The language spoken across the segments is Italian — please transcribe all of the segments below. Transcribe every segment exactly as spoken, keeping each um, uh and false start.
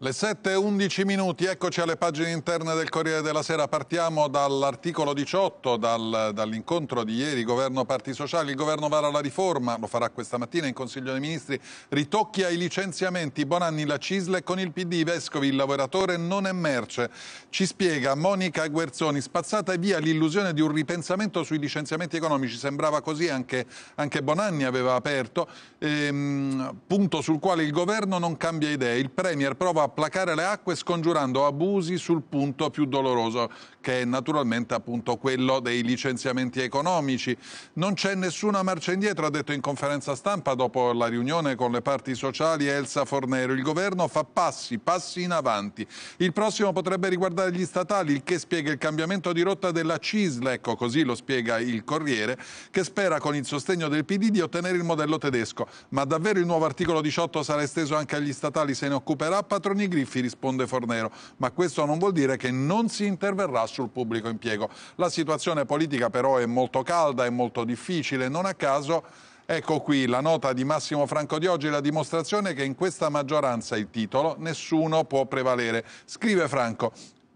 Le sette e undici minuti, eccoci alle pagine interne del Corriere della Sera. Partiamo dall'articolo diciotto, dal, dall'incontro di ieri Governo Parti Sociali. Il Governo vara la riforma, lo farà questa mattina in Consiglio dei Ministri. Ritocchi ai licenziamenti, Bonanni la C I S L e con il P D Vescovi il lavoratore non è merce. Ci spiega Monica Guerzoni, spazzata via l'illusione di un ripensamento sui licenziamenti economici. Sembrava così, anche, anche Bonanni aveva aperto, ehm, punto sul quale il Governo non cambia idea. Il Premier prova a placare le acque scongiurando abusi sul punto più doloroso, che è naturalmente appunto quello dei licenziamenti economici. Non c'è nessuna marcia indietro, ha detto in conferenza stampa dopo la riunione con le parti sociali Elsa Fornero. Il governo fa passi, passi in avanti. Il prossimo potrebbe riguardare gli statali, il che spiega il cambiamento di rotta della C I S L, ecco così lo spiega il Corriere, che spera con il sostegno del P D di ottenere il modello tedesco. Ma davvero il nuovo articolo diciotto sarà esteso anche agli statali? Se ne occuperà Patroni Griffi, risponde Fornero, ma questo non vuol dire che non si interverrà sul pubblico impiego. La situazione politica però è molto calda, è molto difficile, non a caso ecco qui la nota di Massimo Franco di oggi, la dimostrazione che in questa maggioranza, il titolo, nessuno può prevalere. Scrive Franco: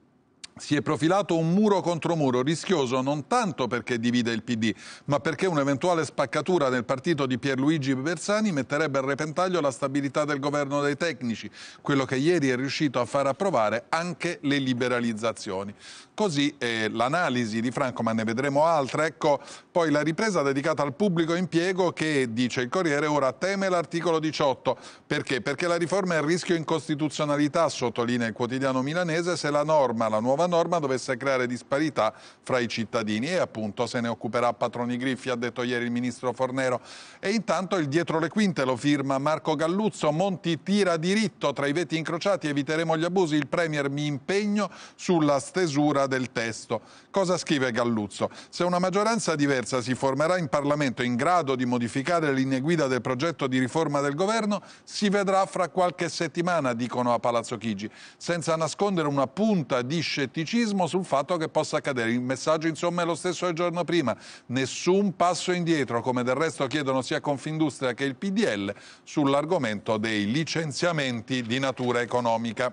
si è profilato un muro contro muro, rischioso non tanto perché divide il P D, ma perché un'eventuale spaccatura nel partito di Pierluigi Bersani metterebbe a repentaglio la stabilità del governo dei tecnici, quello che ieri è riuscito a far approvare anche le liberalizzazioni. Così è l'analisi di Franco, ma ne vedremo altre. Ecco poi la ripresa dedicata al pubblico impiego che, dice il Corriere, ora teme l'articolo diciotto. Perché? Perché la riforma è a rischio incostituzionalità, sottolinea il quotidiano milanese, se la norma, la nuova norma dovesse creare disparità fra i cittadini, e appunto se ne occuperà Patroni Griffi, ha detto ieri il ministro Fornero. E intanto il dietro le quinte lo firma Marco Galluzzo: Monti tira diritto, tra i veti incrociati eviteremo gli abusi, il Premier mi impegno sulla stesura del testo. Cosa scrive Galluzzo? Se una maggioranza diversa si formerà in Parlamento in grado di modificare le linee guida del progetto di riforma del governo, si vedrà fra qualche settimana, dicono a Palazzo Chigi, senza nascondere una punta di scetticismo sul fatto che possa accadere. Il messaggio insomma è lo stesso del giorno prima: nessun passo indietro, come del resto chiedono sia Confindustria che il P D L sull'argomento dei licenziamenti di natura economica.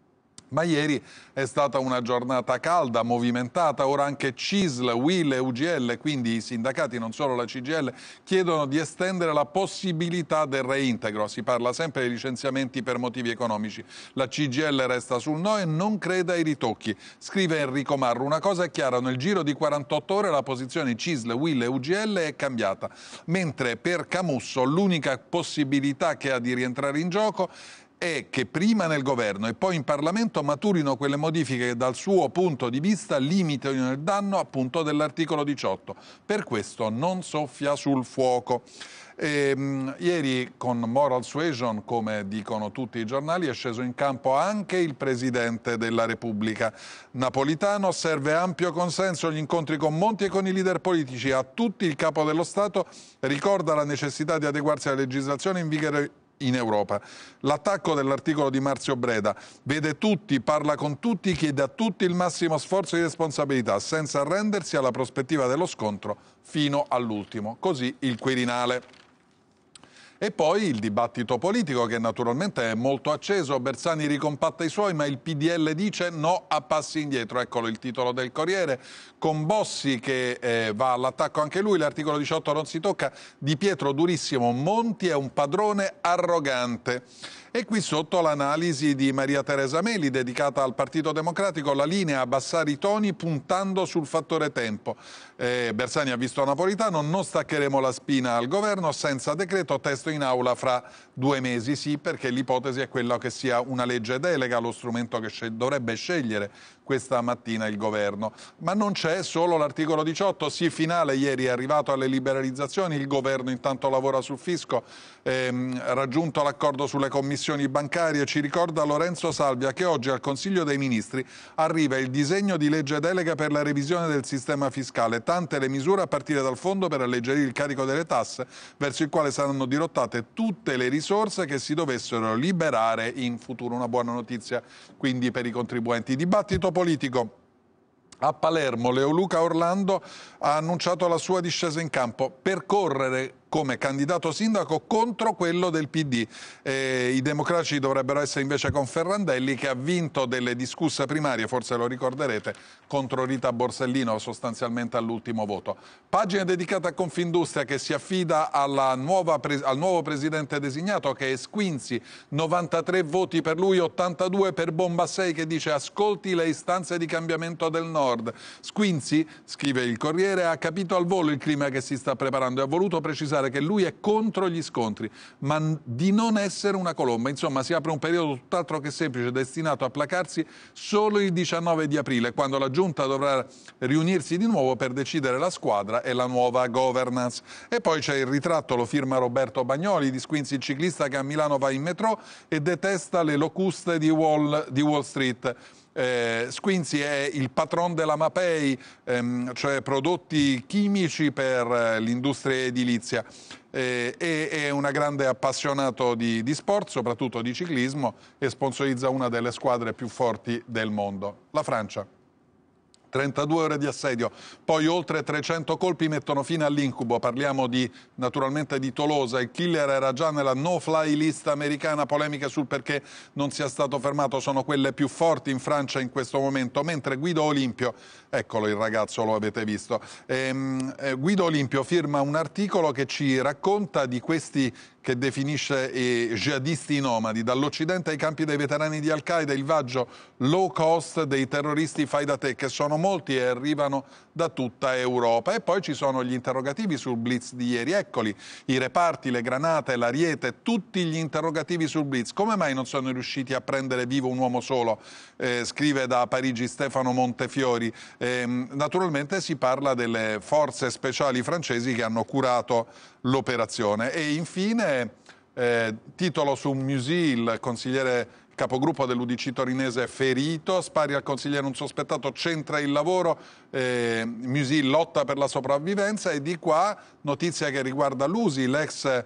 Ma ieri è stata una giornata calda, movimentata. Ora anche C I S L, U I L e U G L, quindi i sindacati, non solo la C G I L, chiedono di estendere la possibilità del reintegro. Si parla sempre di licenziamenti per motivi economici. La C G I L resta sul no e non crede ai ritocchi. Scrive Enrico Marru: una cosa è chiara, nel giro di quarantotto ore la posizione C I S L, U I L e U G L è cambiata, mentre per Camusso l'unica possibilità che ha di rientrare in gioco è che prima nel governo e poi in Parlamento maturino quelle modifiche che dal suo punto di vista limitino il danno appunto dell'articolo diciotto. Per questo non soffia sul fuoco. E, mh, ieri con moral suasion, come dicono tutti i giornali, è sceso in campo anche il Presidente della Repubblica. Napolitano: serve ampio consenso, gli incontri con Monti e con i leader politici. A tutti il Capo dello Stato ricorda la necessità di adeguarsi alla legislazione in vigore in Europa. L'attacco dell'articolo di Marzio Breda: vede tutti, parla con tutti, chiede a tutti il massimo sforzo di responsabilità, senza arrendersi alla prospettiva dello scontro fino all'ultimo. Così il Quirinale. E poi il dibattito politico, che naturalmente è molto acceso. Bersani ricompatta i suoi, ma il P D L dice no a passi indietro. Eccolo il titolo del Corriere, con Bossi che eh, va all'attacco anche lui. L'articolo diciotto non si tocca. Di Pietro durissimo: Monti è un padrone arrogante. E qui sotto l'analisi di Maria Teresa Meli dedicata al Partito Democratico, la linea abbassare i toni puntando sul fattore tempo. Eh, Bersani ha visto Napolitano: non staccheremo la spina al governo, senza decreto, testo in aula fra due mesi. Sì, perché l'ipotesi è quella che sia una legge delega, lo strumento che scel- dovrebbe scegliere questa mattina il governo. Ma non c'è solo l'articolo diciotto, sì finale, ieri è arrivato alle liberalizzazioni, il governo intanto lavora sul fisco, ehm, raggiunto l'accordo sulle commissioni bancarie. Ci ricorda Lorenzo Salvia che oggi al Consiglio dei Ministri arriva il disegno di legge delega per la revisione del sistema fiscale, tante le misure a partire dal fondo per alleggerire il carico delle tasse, verso il quale saranno dirottate tutte le risorse che si dovessero liberare in futuro. Una buona notizia quindi per i contribuenti. Dibattito politico. A Palermo Leoluca Orlando ha annunciato la sua discesa in campo: percorrere come candidato sindaco contro quello del P D. Eh, I democratici dovrebbero essere invece con Ferrandelli, che ha vinto delle discusse primarie, forse lo ricorderete, contro Rita Borsellino sostanzialmente all'ultimo voto. Pagina dedicata a Confindustria, che si affida alla nuova al nuovo presidente designato, che è Squinzi, novantatré voti per lui, ottantadue per Bombassei, che dice ascolti le istanze di cambiamento del Nord. Squinzi, scrive il Corriere, ha capito al volo il clima che si sta preparando e ha voluto precisare che lui è contro gli scontri, ma di non essere una colomba. Insomma, si apre un periodo tutt'altro che semplice, destinato a placarsi solo il diciannove di aprile, quando la Giunta dovrà riunirsi di nuovo per decidere la squadra e la nuova governance. E poi c'è il ritratto, lo firma Roberto Bagnoli, di Squinzi, il ciclista che a Milano va in metro e detesta le locuste di Wall, di Wall Street. Eh, Squinzi è il patron della Mapei, ehm, cioè prodotti chimici per eh, l'industria edilizia. Eh, è, è un grande appassionato di, di sport, soprattutto di ciclismo, e sponsorizza una delle squadre più forti del mondo, la Francia. trentadue ore di assedio, poi oltre trecento colpi mettono fine all'incubo. Parliamo di, naturalmente di Tolosa. Il killer era già nella no-fly list americana, polemiche sul perché non sia stato fermato sono quelle più forti in Francia in questo momento, mentre Guido Olimpio, eccolo il ragazzo, lo avete visto, ehm, eh, Guido Olimpio firma un articolo che ci racconta di questi che definisce eh, jihadisti nomadi, dall'Occidente ai campi dei veterani di Al-Qaeda, il viaggio low cost dei terroristi fai da te, che sono molti e arrivano da tutta Europa. E poi ci sono gli interrogativi sul blitz di ieri, eccoli, i reparti, le granate, l'ariete, tutti gli interrogativi sul blitz. Come mai non sono riusciti a prendere vivo un uomo solo? Eh, scrive da Parigi Stefano Montefiori. Eh, naturalmente si parla delle forze speciali francesi che hanno curato l'operazione. E infine eh, titolo su Musi, il consigliere capogruppo dell'U D C torinese ferito, spari al consigliere un sospettato, centra il lavoro, eh, Musi lotta per la sopravvivenza. E di qua notizia che riguarda Lusi, l'ex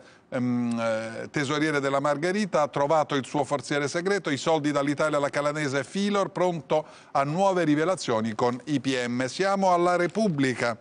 ehm, tesoriere della Margherita, ha trovato il suo forziere segreto, i soldi dall'Italia alla calanese Filor, pronto a nuove rivelazioni con I P M. Siamo alla Repubblica.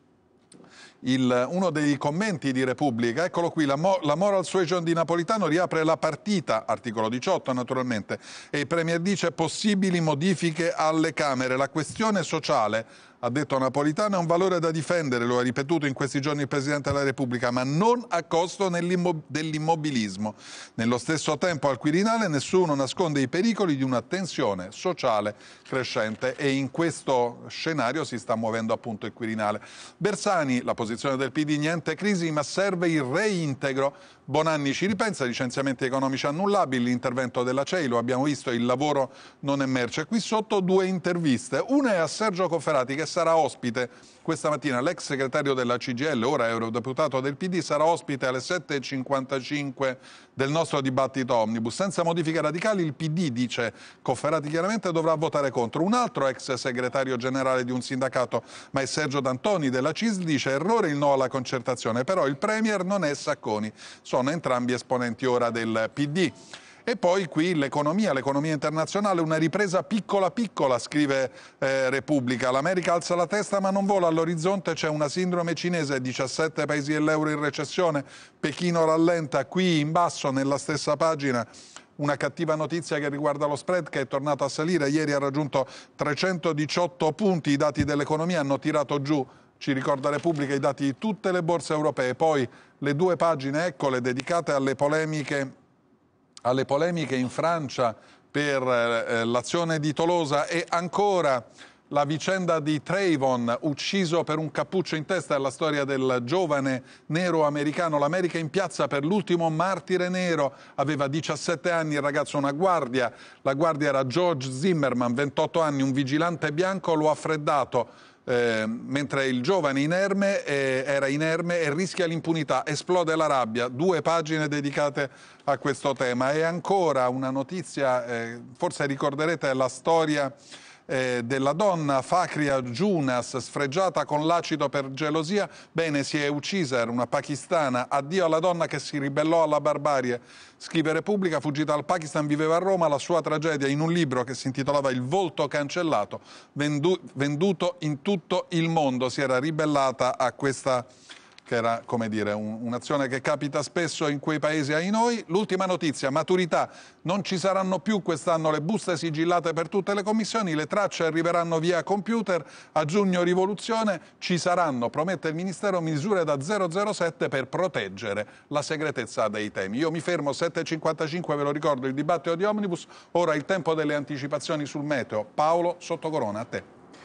Il, uno dei commenti di Repubblica, eccolo qui, la, mo, la moral suasion di Napolitano riapre la partita, articolo diciotto naturalmente, e il Premier dice possibili modifiche alle Camere. La questione sociale, ha detto Napolitano, è un valore da difendere, lo ha ripetuto in questi giorni il Presidente della Repubblica, ma non a costo dell'immobilismo. Nello stesso tempo al Quirinale nessuno nasconde i pericoli di una tensione sociale crescente, e in questo scenario si sta muovendo appunto il Quirinale. Bersani, la posizione del P D, niente crisi ma serve il reintegro. Bonanni ci ripensa, licenziamenti economici annullabili, l'intervento della C E I, lo abbiamo visto, il lavoro non è merce. Qui sotto due interviste, una è a Sergio Cofferati, che sarà ospite questa mattina, l'ex segretario della C G I L, ora eurodeputato del P D, sarà ospite alle sette e cinquantacinque del nostro dibattito Omnibus. Senza modifiche radicali il P D, dice Cofferati chiaramente, dovrà votare contro. Un altro ex segretario generale di un sindacato, ma è Sergio D'Antoni della C I S L, dice errore il no alla concertazione, però il Premier non è Sacconi. Sono entrambi esponenti ora del P D. E poi qui l'economia, l'economia internazionale, una ripresa piccola piccola, scrive eh, Repubblica. L'America alza la testa ma non vola, all'orizzonte c'è una sindrome cinese, diciassette paesi dell'euro in recessione, Pechino rallenta. Qui in basso, nella stessa pagina, una cattiva notizia che riguarda lo spread, che è tornato a salire, ieri ha raggiunto trecentodiciotto punti, i dati dell'economia hanno tirato giù, ci ricorda Repubblica, i dati di tutte le borse europee. Poi le due pagine, eccole, dedicate alle polemiche alle polemiche in Francia per eh, l'azione di Tolosa, e ancora la vicenda di Trayvon, ucciso per un cappuccio in testa, è la storia del giovane nero americano. L'America in piazza per l'ultimo martire nero, aveva diciassette anni il ragazzo, una guardia, la guardia era George Zimmerman, ventotto anni, un vigilante bianco lo ha freddato. Eh, mentre il giovane inerme, eh, era inerme e rischia l'impunità, esplode la rabbia. Due pagine dedicate a questo tema. E ancora una notizia, eh, forse ricorderete la storia eh, della donna Fakria Junas, sfregiata con l'acido per gelosia. Bene, si è uccisa, era una pakistana. Addio alla donna che si ribellò alla barbarie. Scrive Repubblica, fuggita dal Pakistan, viveva a Roma, la sua tragedia in un libro che si intitolava Il volto cancellato, vendu venduto in tutto il mondo. Si era ribellata a questa che era, come dire, un, un'azione che capita spesso in quei paesi ai noi. L'ultima notizia, maturità, non ci saranno più quest'anno le buste sigillate per tutte le commissioni, le tracce arriveranno via computer, a giugno rivoluzione, ci saranno, promette il Ministero, misure da zero zero sette per proteggere la segretezza dei temi. Io mi fermo, sette e cinquantacinque, ve lo ricordo, il dibattito di Omnibus, ora il tempo delle anticipazioni sul meteo. Paolo Sottocorona, a te.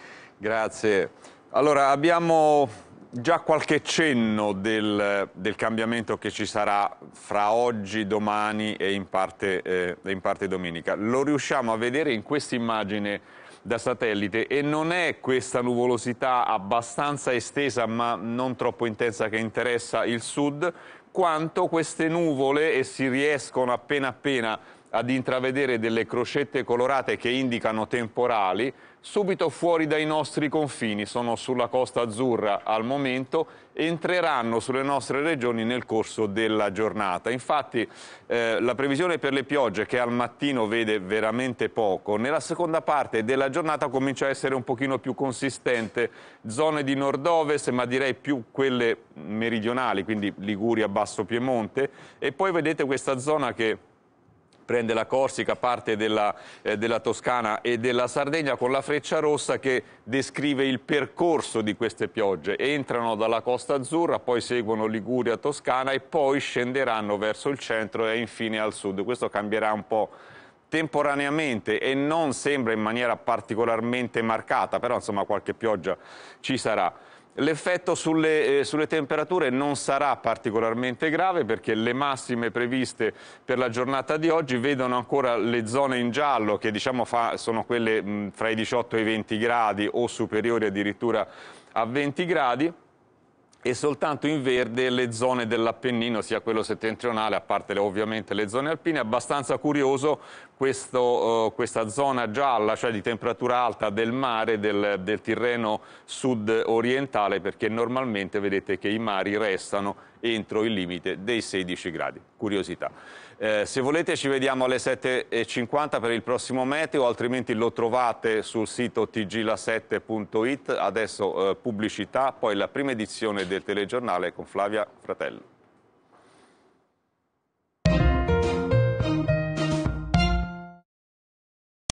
Grazie. Allora, abbiamo già qualche cenno del, del cambiamento che ci sarà fra oggi, domani e in parte, eh, in parte domenica. Lo riusciamo a vedere in questa immagine da satellite e non è questa nuvolosità abbastanza estesa ma non troppo intensa che interessa il sud, quanto queste nuvole, e si riescono appena appena ad intravedere delle crocette colorate che indicano temporali, subito fuori dai nostri confini, sono sulla Costa Azzurra al momento, entreranno sulle nostre regioni nel corso della giornata. Infatti eh, la previsione per le piogge, che al mattino vede veramente poco, nella seconda parte della giornata comincia a essere un pochino più consistente, zone di nord-ovest, ma direi più quelle meridionali, quindi Liguria, Basso Piemonte, e poi vedete questa zona che prende la Corsica, parte della, eh, della Toscana e della Sardegna, con la freccia rossa che descrive il percorso di queste piogge. Entrano dalla Costa Azzurra, poi seguono Liguria, Toscana e poi scenderanno verso il centro e infine al sud. Questo cambierà un po' temporaneamente e non sembra in maniera particolarmente marcata, però insomma qualche pioggia ci sarà. L'effetto sulle, eh, sulle temperature non sarà particolarmente grave perché le massime previste per la giornata di oggi vedono ancora le zone in giallo, che diciamo fa, sono quelle mh, fra i diciotto e i venti gradi o superiori addirittura a venti gradi, e soltanto in verde le zone dell'Appennino, sia quello settentrionale, a parte le, ovviamente le zone alpine. Abbastanza curioso questo, uh, questa zona gialla, cioè di temperatura alta del mare, del, del Tirreno sud-orientale, perché normalmente vedete che i mari restano entro il limite dei sedici gradi. Curiosità. Eh, se volete ci vediamo alle sette e cinquanta per il prossimo meteo, altrimenti lo trovate sul sito t g la sette punto it. Adesso eh, pubblicità, poi la prima edizione del telegiornale con Flavia Fratello.